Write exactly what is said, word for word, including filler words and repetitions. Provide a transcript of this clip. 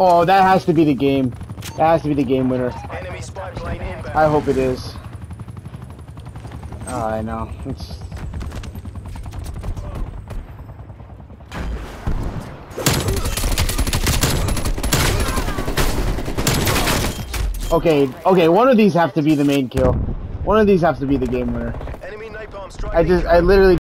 Oh, that has to be the game. That has to be the game winner. Enemy spy plane inbound. I hope it is. Oh, I know. It's... Okay, okay, one of these have to be the main kill. One of these have to be the game winner. Enemy napalm strike. I just, I literally